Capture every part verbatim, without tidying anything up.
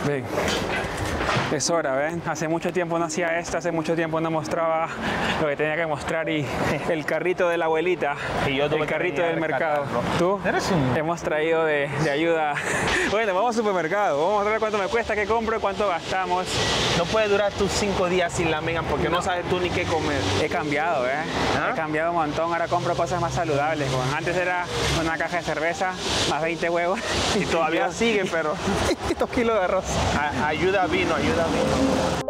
Ven. Es hora, ¿ven? Hace mucho tiempo no hacía esto, hace mucho tiempo no mostraba lo que tenía que mostrar y el carrito de la abuelita y yo el carrito del mercado. ¿Tú? ¿Eres un... Hemos traído de, de ayuda. Bueno, vamos al supermercado, vamos a ver cuánto me cuesta, qué compro, cuánto gastamos. No puede durar tus cinco días sin la Megan porque no, no sabes tú ni qué comer. He cambiado, ¿eh? ¿Ah? He cambiado un montón, ahora compro cosas más saludables. Bueno, antes era una caja de cerveza, más veinte huevos. Y todavía sigue, pero... dos kilos de arroz. A ayuda vino, ayuda vino.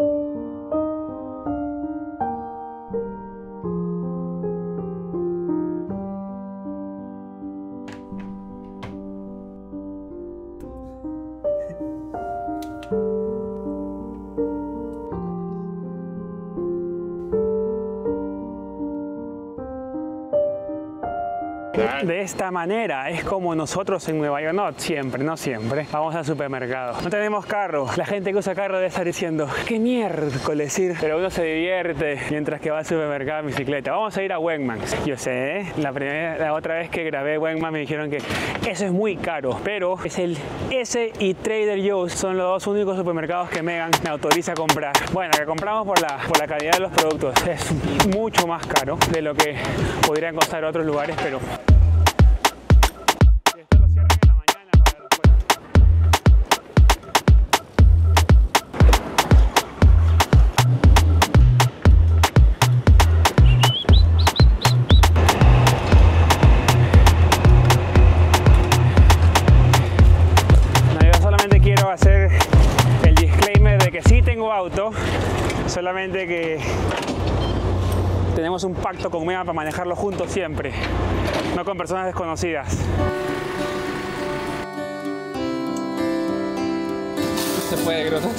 De esta manera es como nosotros en Nueva York, no siempre, no siempre, vamos al supermercado. No tenemos carro, la gente que usa carro debe estar diciendo, qué miércoles ir, pero uno se divierte mientras que va al supermercado en bicicleta. Vamos a ir a Wegmans. Yo sé, ¿eh? la, primera, la otra vez que grabé Wegmans me dijeron que eso es muy caro, pero es el S y Trader Joe's son los dos únicos supermercados que Megan me autoriza a comprar. Bueno, que compramos por la, por la calidad de los productos. Es mucho más caro de lo que podrían costar otros lugares, pero... hacer el disclaimer de que sí tengo auto, solamente que tenemos un pacto con Megan para manejarlo juntos siempre, no con personas desconocidas. Se puede, grosso.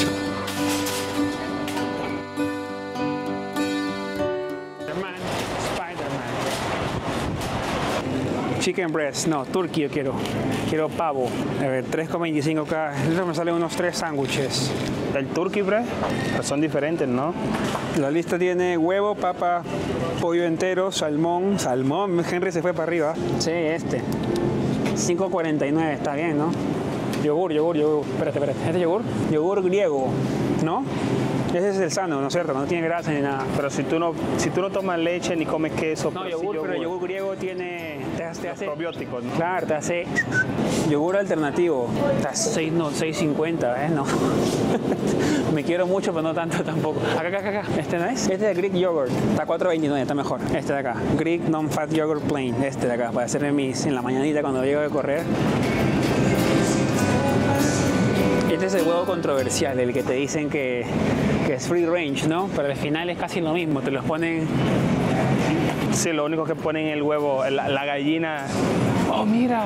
Chicken breast, no, turkey yo quiero. Quiero pavo. A ver, tres con veinticinco cada. Eso me salen unos tres sándwiches. El turkey breast, pues son diferentes, ¿no? La lista tiene huevo, papa, pollo entero, salmón. Salmón, Henry se fue para arriba. Sí, este. cinco cuarenta y nueve, está bien, ¿no? Yogur, yogur, yogur. Espérate, espérate. ¿Este yogur? Yogur griego, ¿no? Ese es el sano, ¿no es cierto? No tiene grasa ni nada. Pero si tú no, si tú no tomas leche ni comes queso... No, yogur, sí, yogur, pero el yogur griego tiene... Te hace, te hace probióticos, ¿no? Claro, te hace yogur alternativo. Está seis cincuenta, ¿eh? No. Me quiero mucho, pero no tanto tampoco. Acá, acá, acá. Este no es. Este es el Greek Yogurt. Está cuatro veintinueve, está mejor. Este de acá. Greek Non-Fat Yogurt Plain. Este de acá, para hacerme mis en la mañanita cuando llego a correr. Este es el huevo controversial, el que te dicen que, que es free range, ¿no? Pero al final es casi lo mismo, te los ponen... Sí, lo único que ponen el huevo, la, la gallina... ¡Oh, mira!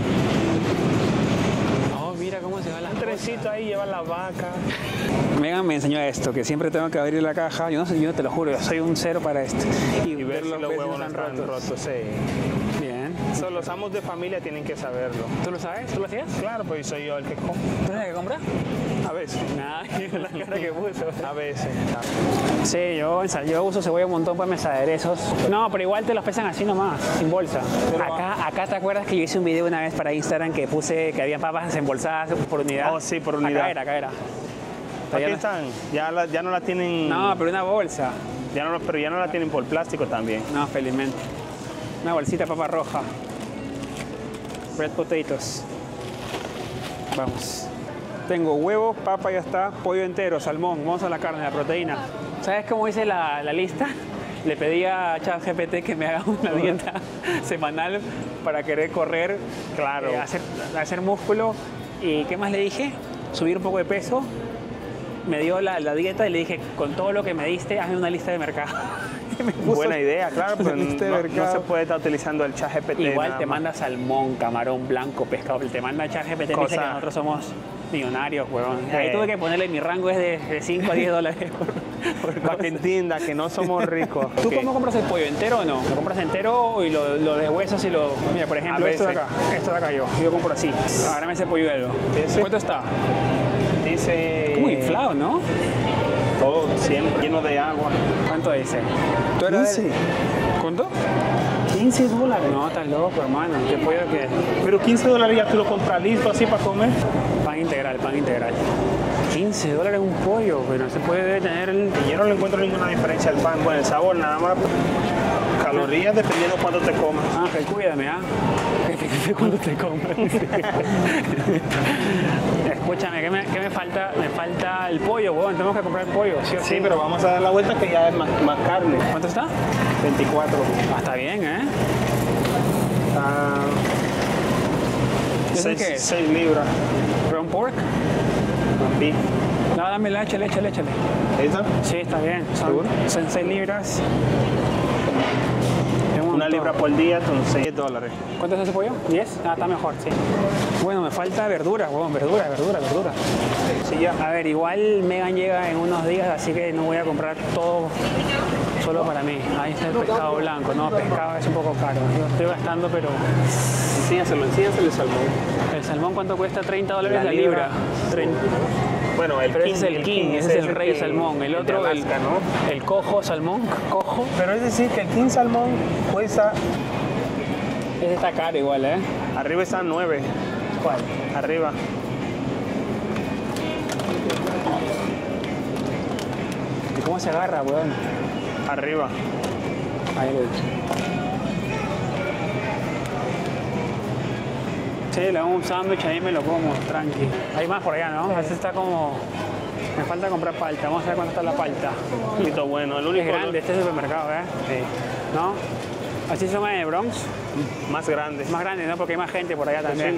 ¡Oh, mira cómo se va la... Un trencito ahí, lleva la vaca. Megan me enseñó esto, que siempre tengo que abrir la caja. Yo no sé, yo te lo juro, yo soy un cero para esto. Y, y ver si los huevos no están rotos. rotos sí. Bien. So, los amos de familia tienen que saberlo. ¿Tú lo sabes? ¿Tú lo hacías? Claro, pues soy yo el que compra. ¿Tú eres el que compra? A veces. Nada, la cara que puso. A veces. Sí, yo, yo uso cebolla un montón para mis aderezos. No, pero igual te los pesan así nomás, sin bolsa. Acá, acá te acuerdas que yo hice un video una vez para Instagram que puse que había papas embolsadas por unidad. Oh, sí, por unidad. Acá era, acá era. Aquí están, ya, la, ya no la tienen... No, pero una bolsa. Ya no, pero ya no la tienen por plástico también. No, felizmente. Una bolsita de papa roja. Red potatoes. Vamos. Tengo huevos, papa, ya está, pollo entero, salmón. Vamos a la carne, la proteína. ¿Sabes cómo hice la, la lista? Le pedí a ChatGPT que me haga una dieta semanal para querer correr, claro, eh, hacer, hacer músculo. ¿Y qué más le dije? Subir un poco de peso. Me dio la, la dieta y le dije, con todo lo que me diste, hazme una lista de mercado. Buena idea, claro, pero no, no se puede estar utilizando el ChatGPT. Igual te manda salmón, camarón blanco, pescado. Te manda ChatGPT y dice que nosotros somos millonarios, huevón. Eh. Ahí tuve que ponerle, mi rango es de, de cinco a diez dólares por, por para que entienda que no somos ricos. ¿Tú okay. cómo compras el pollo? ¿Entero o no? ¿Lo compras entero y lo, lo de huesos y lo...? Mira, por ejemplo, esto de acá. Esto de acá yo. Yo compro así. Ahora me hace polluelo. ¿Cuánto está? Dice... Como inflado, ¿no? Todo lleno de agua. ¿Cuánto dice? ¿Tú eres quince? ¿Cuánto? quince dólares. No, estás loco, hermano. ¿Qué pollo que? Pero quince dólares ya tú lo compras listo así para comer. Pan integral, pan integral. quince dólares un pollo, pero no se puede tener el... Y yo no le encuentro ninguna diferencia al pan. Bueno, el sabor nada más. Calorías dependiendo cuánto te comas. Ángel, cuídame, ¿ah? ¿eh? Cuánto te comas. Escúchame, ¿qué me, qué me falta? Me falta el pollo, weón. Tenemos que comprar pollo, ¿sí o sí? Sí, pero vamos a dar la vuelta que ya es más, más carne. ¿Cuánto está? veinticuatro. Ah, está bien, ¿eh? Ah, ¿Eso qué es? seis libras. ¿Ground pork? Beef. No, dame, échale, échale, échale. ¿Esa? Sí, está bien. Son, ¿Seguro? son seis libras. Es un Una montón. libra por día, entonces diez dólares. ¿Cuánto es ese pollo? ¿diez? Ah, está mejor, sí. Bueno, me falta verdura, huevón, verdura, verdura, verdura. Sí, ya. A ver, igual Megan llega en unos días, así que no voy a comprar todo solo para mí. Ahí está el pescado blanco, no, pescado es un poco caro. Yo estoy gastando, pero Enséñaselo, enséñaselo el salmón. el salmón, ¿cuánto cuesta? treinta dólares la, La libra. libra. treinta. Bueno, el Pero king, ese es el king, ese es el rey que- salmón. El de otro, el, Alaska, ¿no? el cojo salmón, cojo. Pero es decir que el king salmón cuesta... Ese está caro igual, ¿eh? Arriba está nueve. ¿Cuál? Arriba. ¿Y cómo se agarra, weón? Arriba. Ahí lo he hecho. Sí, le hago un sándwich ahí me lo como, tranqui. Hay más por allá, ¿no? Ese está como... Me falta comprar palta. Vamos a ver cuánto está la palta. Listo, bueno, el Es único... grande este supermercado, ¿eh? Sí. ¿No? Así se llama en el Bronx. Más grande. Es más grande, ¿no? Porque hay más gente por allá Sí, también. ¿no?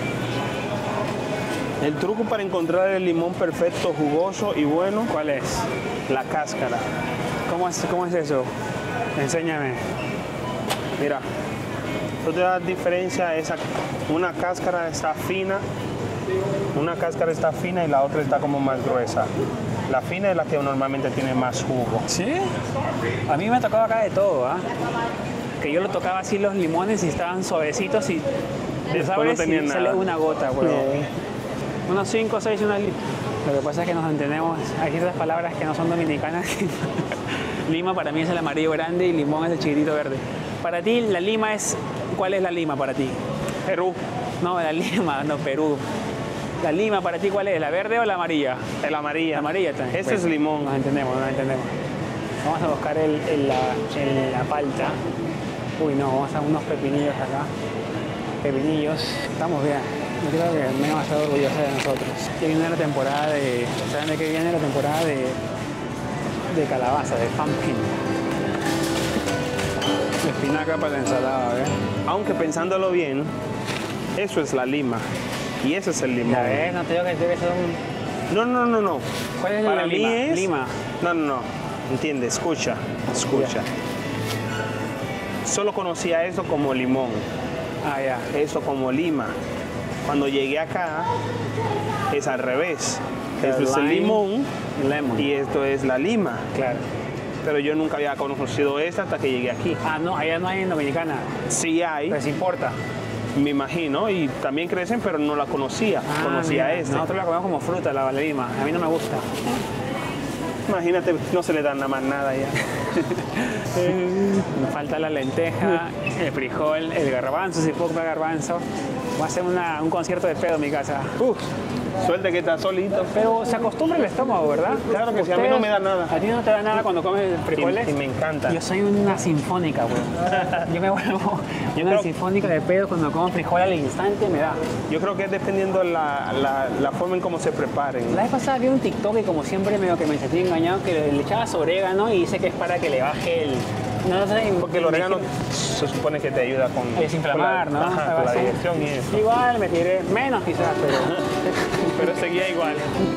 El truco para encontrar el limón perfecto, jugoso y bueno, ¿Cuál es? la cáscara. ¿Cómo es, cómo es eso? Enséñame. Mira, tú te das diferencia, esa, una cáscara está fina, una cáscara está fina y la otra está como más gruesa. La fina es la que normalmente tiene más jugo. ¿Sí? A mí me ha tocado acá de todo, ¿ah? Que yo lo tocaba así los limones y estaban suavecitos y... Después ¿sabes? no tenían y sale nada. una gota, huevón. Unos cinco, seis, una... li- Lo que pasa es que nos entendemos, hay ciertas palabras que no son dominicanas. Lima para mí es el amarillo grande y limón es el chiquitito verde. Para ti, la lima es... ¿Cuál es la lima para ti? Perú, No, la lima, no, Perú. La lima para ti, ¿cuál es? ¿La verde o la amarilla? el amarilla. La amarilla también. Ese es limón. Nos entendemos, nos entendemos. Vamos a buscar el, el- la, el- la palta. Uy, no, vamos a unos pepinillos acá. Pepinillos. Estamos bien. Yo creo que me va a estar orgullosa de nosotros. Que viene la temporada de... ¿Saben de qué viene la temporada de, de calabaza, de pumpkin? Espinaca para la ensalada, ¿ves? Aunque pensándolo bien, eso es la lima y ese es el limón. Ya ves, no te digo que debe ser un... No, no, no, no. ¿Cuál es Para la mí lima? es... Lima. No, no, no. Entiende, escucha, escucha. Solo conocía eso como limón, Ah, ya. eso como lima. Cuando llegué acá, es al revés. Esto es el Lime, limón Lemon. y esto es la lima. Claro. Pero yo nunca había conocido esta hasta que llegué aquí. Ah, no, allá no hay en Dominicana. Sí hay, Les importa. me imagino, y también crecen, pero no la conocía. Ah, conocía mira, este. Nosotros la comemos como fruta, la lima. A mí no me gusta. Imagínate, no se le da nada más nada ya. Me falta la lenteja, el frijol, el garbanzo, si puedo comprar garbanzo. Voy a hacer una- un concierto de pedo en mi casa. Uf, suerte que está solito. Pero se acostumbra el estómago, ¿verdad? Claro que sí, a mí no me da nada. ¿A ti no te da nada cuando comes frijoles? Y, y me encanta. Yo soy una sinfónica, güey. Yo me vuelvo yo una Pero- sinfónica de pedo cuando como frijol al instante me da. Yo creo que es dependiendo la, la, la forma en cómo se preparen. La vez pasada vi un TikTok y como siempre medio que me sentí engañado que le, le echabas orégano y dice que es para que le baje el... No sé, Porque el orégano se supone que te ayuda con, a desinflamar, con ¿no? la, ajá, Algo con la así. digestión y eso. Igual me tiré menos quizás, pero... Pero seguía igual.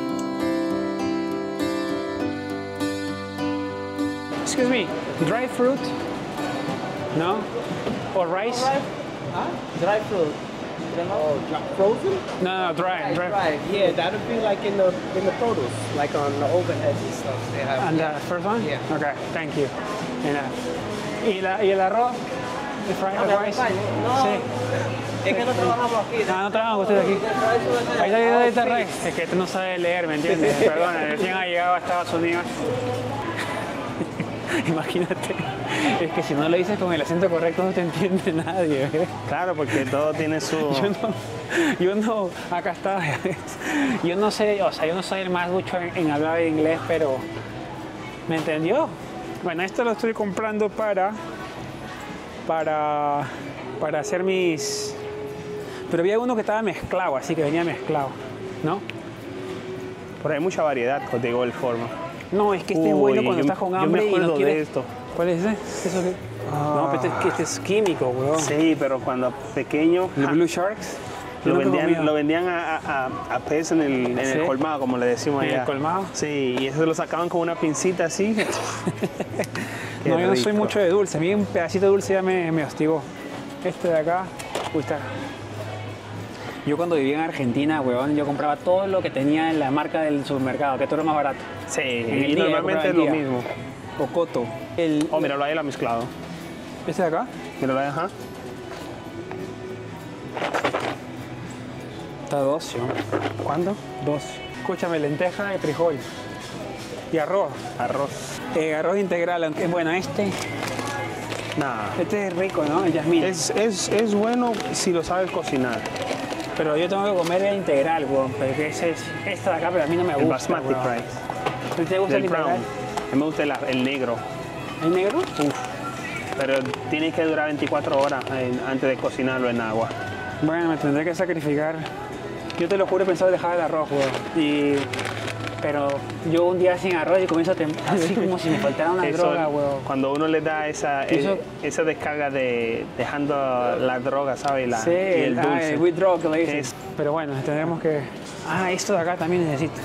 Excuse me, dry fruit? No? Or rice? Huh? Dry fruit. Oh, dry, frozen? No, no, dry, dry. Dry. Yeah, that would be like in the in the produce, like on the overheads and stuff. They have. And the first one? Yeah. Okay, thank you. And, uh, ¿Y, la, ¿Y el arroz? ¿El fry, el ¿de rice? No. Sí. Es que no trabajamos aquí. No, no trabajamos ustedes aquí. Ahí está, ahí está el rice. Es que tú no sabes leer, ¿me entiendes? Perdona, recién ha llegado a Estados Unidos. Imagínate. Es que si no lo dices con el acento correcto no te entiende nadie. ¿eh? Claro, porque todo tiene su... Yo no, yo no, acá está. Yo no sé, o sea, yo no soy el más mucho en, en hablar inglés, pero ¿me entendió? Bueno, esto lo estoy comprando para, para, para hacer mis... Pero había uno que estaba mezclado, así que venía mezclado, ¿no? Pero hay mucha variedad, como te digo, el forma. No, es que este es Uy, bueno cuando yo- estás con yo hambre me y no acuerdo quieres... de esto. ¿Cuál es ese? ¿Eso qué? No, pero este, es que este es químico, weón. Sí, pero cuando pequeño... ¿Los ja, Blue Sharks? Yo Lo nunca he vendían, comido. lo vendían a, a, a pez en el, en ¿Sí? el colmado, como le decimos ¿En el allá. colmado? Sí, y eso lo sacaban con una pincita así. Qué No, yo no soy rico. mucho de dulce. A mí un pedacito de dulce ya me, me hostigó. Este de acá, uy, está. Yo cuando vivía en Argentina, weón, yo compraba todo lo que tenía en la marca del supermercado, que todo era más barato. Sí, En el y día, normalmente compraba es el lo día. mismo. Cocoto. El, Oh, míralo ahí, lo ha mezclado. ¿Este de acá? Míralo ahí, ajá. Está dos, ¿sí? ¿Cuánto? Dos. Escúchame, lenteja y frijol. Y arroz. Arroz. Eh, arroz integral, aunque bueno, este, Nah. este es rico, ¿no? El jazmín. Es, es, es bueno si lo sabes cocinar. Pero yo tengo que comer el integral, weón. Porque ese es esta de acá, pero a mí no me El gusta. basmati weón. rice. ¿A ti te gusta el Del brown. integral? A mí me gusta el, el negro. ¿El negro? Pero tiene que durar veinticuatro horas en- antes de cocinarlo en agua. Bueno, me tendré que sacrificar. Yo te lo juro, he pensado dejar el arroz, weón. Y... Pero yo un día sin arroz y comienzo a temblar, así como si me faltara una Eso, droga, weón. cuando uno le da esa, Y eso- eh, esa descarga de dejando la droga, ¿sabes? Y, la, Sí, y el ah, dulce. el withdraw que le dicen. Es- Pero bueno, tendremos que... Ah, esto de acá también necesito.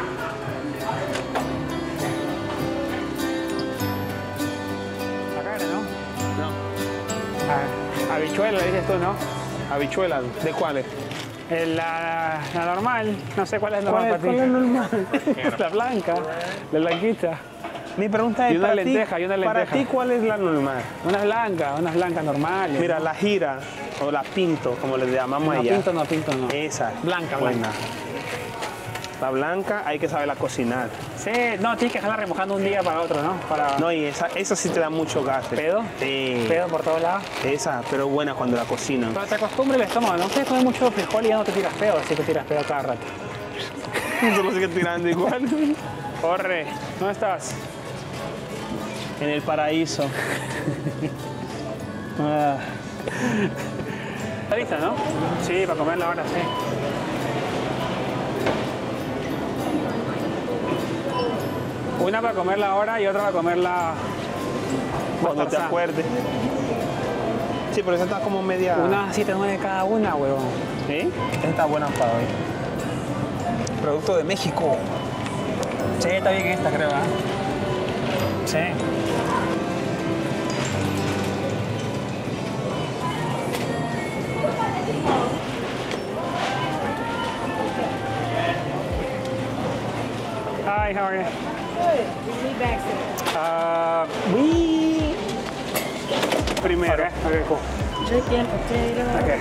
La carne, ¿no? No, Ah, habichuela, dices tú, ¿no? habichuelas. ¿De cuáles? Eh, La, la normal, no sé cuál es la ¿Cuál normal es- para ti. cuál es normal? La blanca, la blanquita. Mi pregunta es Y una para lenteja, ti, y una para lenteja. ti, ¿cuál es la normal? Una blanca, unas blancas normales. Mira, la gira o la pinto, como le llamamos no, allá. pinto no, pinto no. Esa. Blanca, buena. blanca. La blanca hay que saberla cocinar. Sí, no, tienes que dejarla remojando un día para otro, ¿no? Para No, y esa, esa sí te da mucho gas. pedo, Sí. pedo por todos lados. Esa, pero buena cuando la cocinan. Pero te acostumbra el estómago, ¿no? Ustedes comen mucho frijol y ya no te tiras pedo, así que tiras pedo cada rato. Solo sigue tirando igual. Corre, ¿dónde estás? En el paraíso. Ah, ¿Está lista, no? Sí, para comerla ahora, sí. Una para comerla ahora y otra para comerla más cuando te tarzán. acuerdes. Sí, pero esa está como media. Una siete nueve cada una, huevón. ¿Sí? Esta está buena para hoy. Producto de México. Sí, está bien esta, creo, ¿eh? Sí. Hi, how are you? Good. We need bags today. Uh, we... Primero. Okay, okay, cool. Chicken, potato. Okay.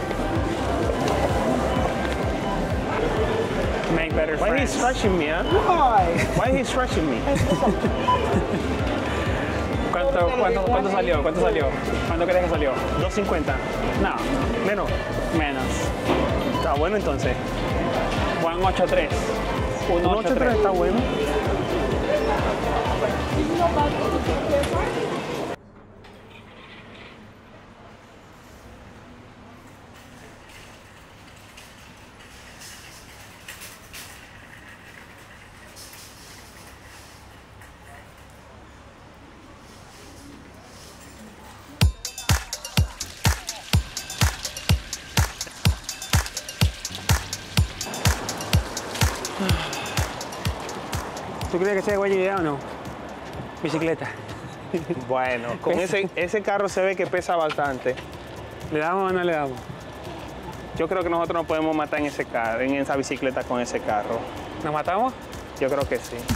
Make better Why friends. he's stretching me, huh? Why? Why he's stretching me? ¿Cuánto, cuánto, ¿Cuánto salió? ¿Cuánto salió? ¿Cuánto crees que salió? dos cincuenta. No, Menos. menos. Está bueno entonces. Juan ocho tres. Un uno ocho ocho tres tres. está bueno. ¿Tú crees que sea buena idea o no? Bicicleta. Bueno, con ese, ese carro se ve que pesa bastante. ¿Le damos o no le damos? Yo creo que nosotros nos podemos matar en ese carro, en esa bicicleta con ese carro. ¿Nos matamos? Yo creo que sí.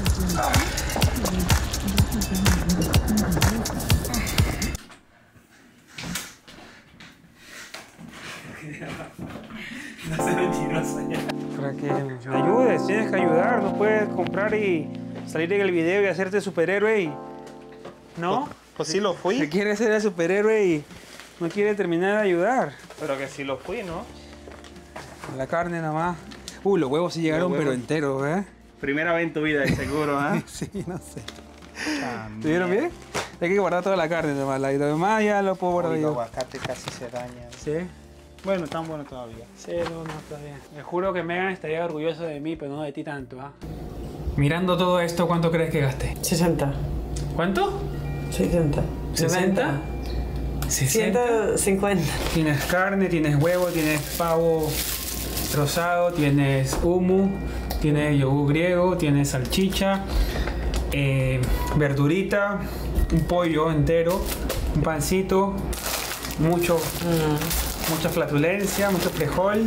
Para que me ayudes, tienes que ayudar, no puedes comprar y salir en el video y hacerte superhéroe y ¿No? Pues, pues sí lo Se fui. quiere ser el superhéroe y no quiere terminar de ayudar. Pero que sí lo fui, ¿no? La carne nomás. Uh, los huevos sí llegaron, Los pero huevos. enteros, ¿eh? Primera vez en tu vida, de seguro, ¿ah? Sí, no sé. ¿Estuvieron bien? Hay que guardar toda la carne nomás. La y lo demás ya lo puedo guardar El yo. aguacate casi se daña. Sí. Bueno, tan bueno todavía. Sí, no, no, está bien. Me juro que Megan estaría orgulloso de mí, pero no de ti tanto, ¿ah? Mirando todo esto, ¿cuánto crees que gasté? sesenta. ¿Cuánto? sesenta. ¿sesenta? ciento cincuenta. Tienes carne, tienes huevo, tienes pavo trozado, tienes hummus, tienes yogur griego, tienes salchicha, eh, verdurita, un pollo entero, un pancito, mucho, Mm. mucha flatulencia, mucho frijol,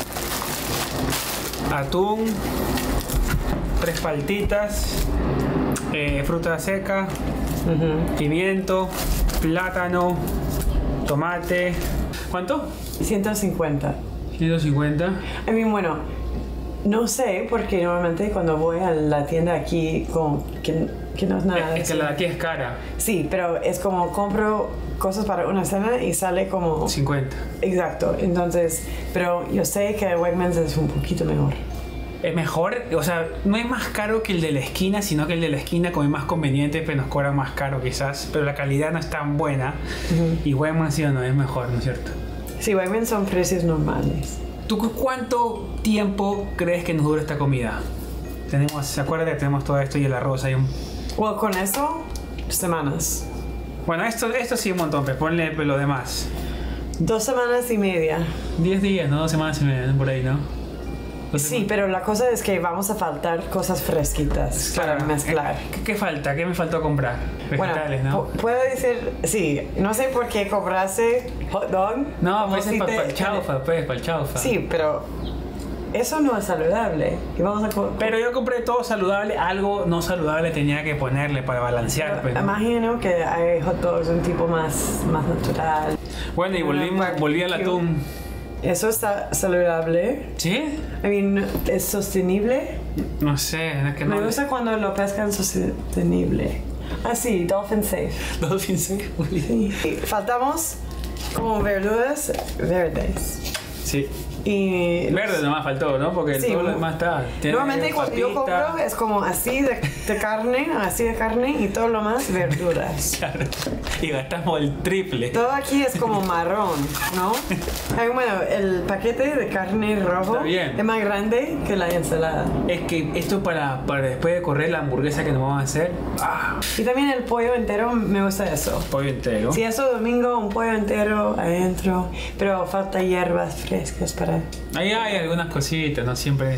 atún, tres paltitas, eh, fruta seca, Ujú. pimiento, plátano, tomate. ¿Cuánto? ciento cincuenta. ciento cincuenta. I mean, bueno, no sé, porque normalmente cuando voy a la tienda aquí, como que, que no es nada. Es que la de aquí es cara. Sí, pero es como compro cosas para una cena y sale como... cincuenta. Exacto, entonces, pero yo sé que Wegmans es un poquito mejor. Es mejor, o sea, no es más caro que el de la esquina, sino que el de la esquina como es más conveniente, pero nos cobra más caro quizás, pero la calidad no es tan buena. Ujú. Y Wegmans sí o no es mejor, ¿no es cierto? Sí, Wegmans son precios normales. ¿Tú cu- cuánto tiempo crees que nos dura esta comida? Tenemos, acuérdate que tenemos todo esto y el arroz hay un... Bueno, con eso, semanas. Bueno, esto, esto sí un montón, pero ponle lo demás. Dos semanas y media. diez días, ¿no? Dos semanas y media, por ahí, ¿no? Dos Sí, semanas. pero la cosa es que vamos a faltar cosas fresquitas para Claro. mezclar. ¿Qué, qué falta? ¿Qué me faltó comprar? Vegetales, bueno, ¿no? pu- puedo decir, sí, no sé por qué cobraste hot dog. No, como pues es si para te- el chaufa, pues, para el chaufa. Sí, pero eso no es saludable. Y vamos a co- Pero yo compré todo saludable, algo no saludable tenía que ponerle para balancear, pues, ¿no? Imagino que hay hot dogs un tipo más, más natural. Bueno, y volvimos, Barbecue. volví al atún. Eso está saludable. ¿Sí? I mean, es sostenible. No sé, es que no. Me gusta cuando lo pescan sostenible. Ah, sí, Dolphin Safe. Dolphin Safe. Sí. Faltamos como verduras verdes. Sí. Y Verde nomás faltó, ¿no? Porque Sí, todo lo mu- demás está. Tiene normalmente cuando yo papita. compro es como así de, de carne, así de carne y todo lo más verduras. Claro. Y gastamos el triple. Todo aquí es como marrón, ¿no? Ay, bueno, el paquete de carne rojo Está bien. es más grande que la ensalada. Es que esto para, para después de correr la hamburguesa que nos vamos a hacer. Ah, Y también el pollo entero, me gusta eso. pollo entero. Si eso domingo, un pollo entero adentro, pero falta hierbas frescas para... Ahí hay algunas cositas, no siempre.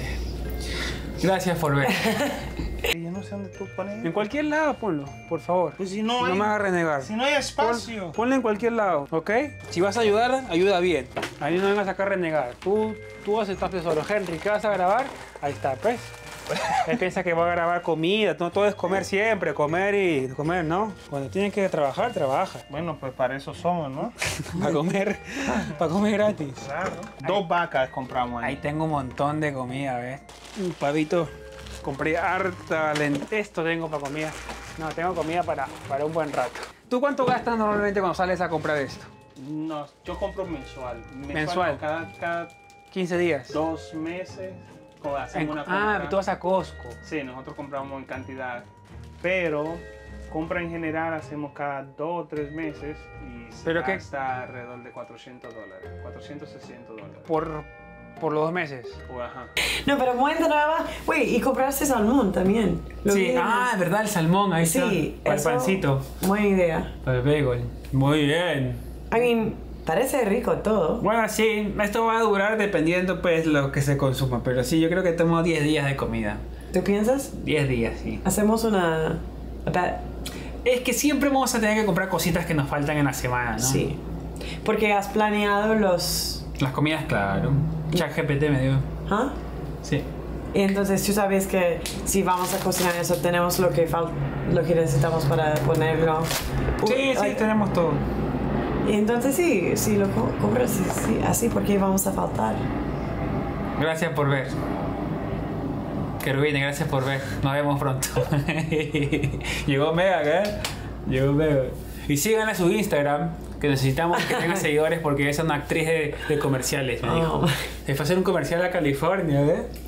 Gracias por ver. Yo no sé dónde tú pones. En cualquier lado ponlo, por favor. Pues si no No hay, me hagas renegar. si no hay espacio. Pon- ponle en cualquier lado, ¿ok? Si vas a ayudar, ayuda bien. Ahí no vengas a sacar renegar. Tú, tú aceptaste solo. Henry, ¿qué vas a grabar? Ahí está, pues. Él piensa que va a grabar comida. No todo es comer siempre, comer y comer, ¿no? Cuando tienes que trabajar, trabaja. Bueno, pues para eso somos, ¿no? Para comer, para comer gratis. Claro. Dos vacas compramos ahí. Ahí tengo un montón de comida, ¿ves? Un pavito. Compré harta lente. Esto tengo para comida. No, tengo comida para, para un buen rato. ¿Tú cuánto gastas normalmente cuando sales a comprar esto? No, yo compro mensual. Mensual. no, Cada, cada quince días. dos meses co- hacemos En- una ah, compra. tú vas a Costco. Sí, nosotros compramos en cantidad. Pero compra en general hacemos cada dos o tres meses y se ¿Pero qué? gasta alrededor de cuatrocientos dólares. cuatrocientos, seiscientos dólares. Por, por los dos meses. O, ajá. No, pero muy nueva. Güey, y compraste salmón también. Lo Sí, vi en- ah, es verdad, el salmón, ahí sí, está. Para el eso- pancito. Buena idea. Para el bagel. Muy bien. I mean, parece rico todo. Bueno, sí, esto va a durar dependiendo pues lo que se consuma, pero sí, yo creo que tengo diez días de comida. ¿Tú piensas? diez días, sí. Hacemos una... a bet. Es que siempre vamos a tener que comprar cositas que nos faltan en la semana, ¿no? Sí. Porque has planeado los... Las comidas, claro. ChatGPT me dio. ¿Ah? Sí. Y entonces tú sabes que si vamos a cocinar eso, tenemos lo que, fal- lo que necesitamos para ponerlo. Uh, Sí, sí, like- tenemos todo. Y entonces sí, si lo co- compras sí, sí, así, porque vamos a faltar. Gracias por ver. Querubines, gracias por ver. Nos vemos pronto. Llegó Mega, ¿eh? Yo veo. Y síganla a su Instagram, que necesitamos que tenga seguidores porque es una actriz de, de comerciales, me dijo. Oh. Se fue a hacer un comercial a California, ¿ves?